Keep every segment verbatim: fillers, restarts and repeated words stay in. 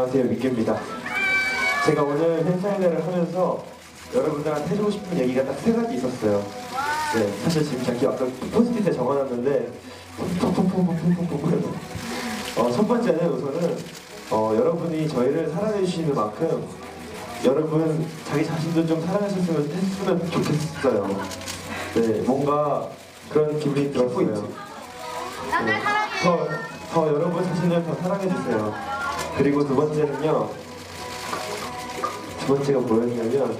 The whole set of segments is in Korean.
안녕하세요, 민규입니다. 제가 오늘 팬사인회를 하면서 여러분들한테 해주고 싶은 얘기가 딱 세 가지 있었어요. 네, 사실 지금 자기 아까 포스트잇에 적어놨는데 퐁퐁퐁퐁퐁퐁퐁 어, 첫 번째는 우선은 어, 여러분이 저희를 사랑해주시는 만큼 여러분 자기 자신도 좀 사랑하셨으면 했으면 좋겠어요. 네, 뭔가 그런 기분이 들었어요. 네, 더, 더 여러분 자신을 더 사랑해주세요. 그리고 두 번째는요, 두 번째가 뭐였냐면,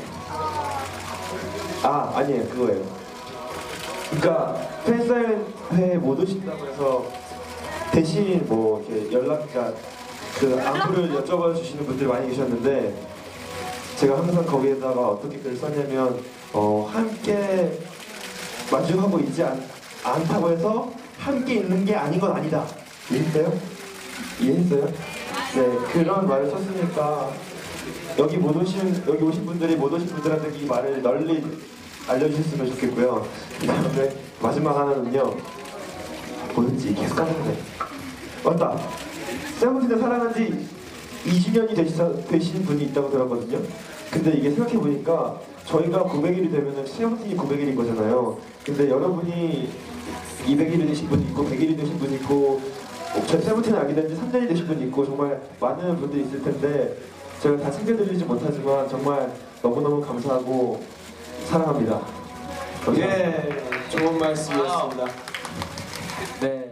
아, 아니에요, 그거예요. 그러니까 팬사인회에 못 오신다고 해서 대신 뭐 이렇게 연락자 그 안부를 여쭤봐 주시는 분들이 많이 계셨는데, 제가 항상 거기에다가 어떻게 글을 썼냐면, 어, 함께 마주하고 있지 않, 않다고 해서 함께 있는 게 아닌 건 아니다. 이해했어요? 이해했어요? 네, 그런 말을 썼으니까 여기 못 오신, 여기 오신 분들이 못 오신 분들한테 이 말을 널리 알려주셨으면 좋겠고요. 그 다음에 마지막 하나는요, 뭐였지? 계속 까먹네. 맞다! 세븐틴을 사랑한 지 이 주년이 되신, 되신 분이 있다고 들었거든요. 근데 이게 생각해보니까 저희가 구백 일이 되면 세븐틴이 구백 일인 거잖아요. 근데 여러분이 이백 일이 되신 분이 있고 백 일이 되신 분이 있고 저희 세븐틴을 알게 된 지 삼 년이 되신 분이 있고 정말 많은 분들이 있을 텐데 제가 다 챙겨드리지 못하지만 정말 너무너무 감사하고 사랑합니다. 감사합니다. 예, 좋은 말씀이었습니다. 네.